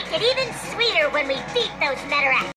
make it even sweeter when we beat those Metarats.